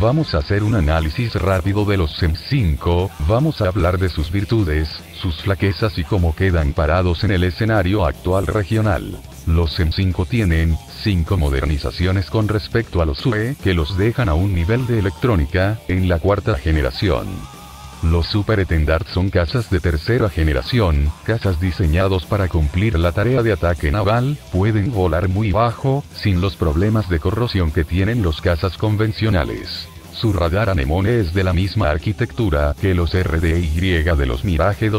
Vamos a hacer un análisis rápido de los SEM-5, vamos a hablar de sus virtudes, sus flaquezas y cómo quedan parados en el escenario actual regional. Los SEM-5 tienen 5 modernizaciones con respecto a los UE que los dejan a un nivel de electrónica en la cuarta generación. Los Super Etendard son cazas de tercera generación, cazas diseñados para cumplir la tarea de ataque naval, pueden volar muy bajo, sin los problemas de corrosión que tienen los cazas convencionales. Su radar anemone es de la misma arquitectura que los RDY de los Mirage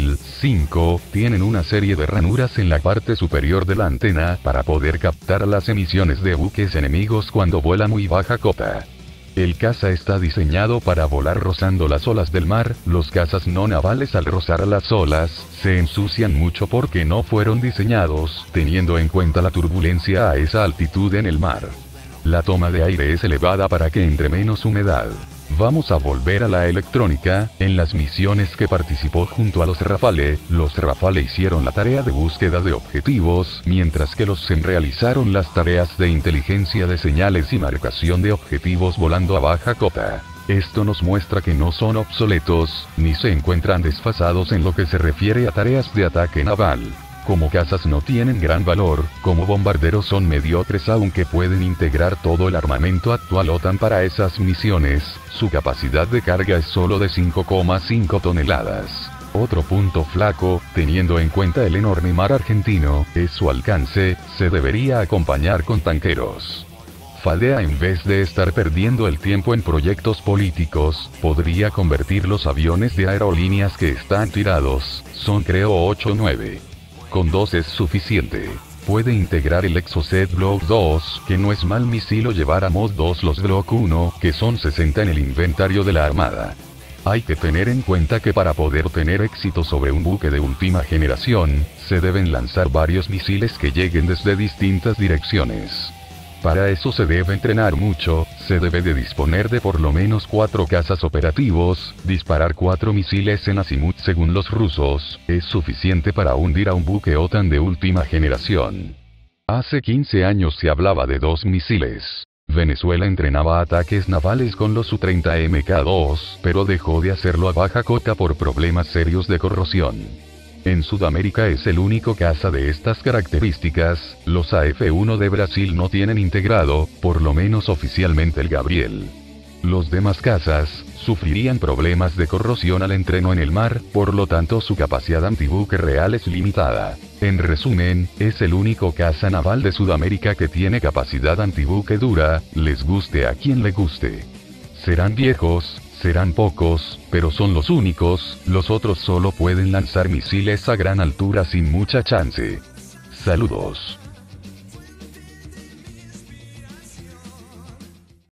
2005, tienen una serie de ranuras en la parte superior de la antena para poder captar las emisiones de buques enemigos cuando vuela muy baja cota. El caza está diseñado para volar rozando las olas del mar, los cazas no navales al rozar las olas, se ensucian mucho porque no fueron diseñados, teniendo en cuenta la turbulencia a esa altitud en el mar. La toma de aire es elevada para que entre menos humedad. Vamos a volver a la electrónica, en las misiones que participó junto a los Rafale hicieron la tarea de búsqueda de objetivos, mientras que los SEM realizaron las tareas de inteligencia de señales y marcación de objetivos volando a baja cota. Esto nos muestra que no son obsoletos, ni se encuentran desfasados en lo que se refiere a tareas de ataque naval. Como cazas no tienen gran valor, como bombarderos son mediocres aunque pueden integrar todo el armamento actual OTAN para esas misiones, su capacidad de carga es solo de 5,5 toneladas. Otro punto flaco, teniendo en cuenta el enorme mar argentino, es su alcance, se debería acompañar con tanqueros. Fadea en vez de estar perdiendo el tiempo en proyectos políticos, podría convertir los aviones de aerolíneas que están tirados, son creo 8 o 9. Con 2 es suficiente. Puede integrar el Exocet Block 2, que no es mal misil o llevar a Mod 2 los Block 1, que son 60 en el inventario de la armada. Hay que tener en cuenta que para poder tener éxito sobre un buque de última generación, se deben lanzar varios misiles que lleguen desde distintas direcciones. Para eso se debe entrenar mucho, se debe de disponer de por lo menos 4 cazas operativos, disparar 4 misiles en azimut según los rusos, es suficiente para hundir a un buque OTAN de última generación. Hace 15 años se hablaba de 2 misiles. Venezuela entrenaba ataques navales con los Su-30 Mk2, pero dejó de hacerlo a baja cota por problemas serios de corrosión. En Sudamérica es el único caza de estas características, los AF-1 de Brasil no tienen integrado, por lo menos oficialmente el Gabriel. Los demás cazas, sufrirían problemas de corrosión al entreno en el mar, por lo tanto su capacidad antibuque real es limitada. En resumen, es el único caza naval de Sudamérica que tiene capacidad antibuque dura, les guste a quien le guste. Serán viejos, serán pocos, pero son los únicos, los otros solo pueden lanzar misiles a gran altura sin mucha chance. Saludos.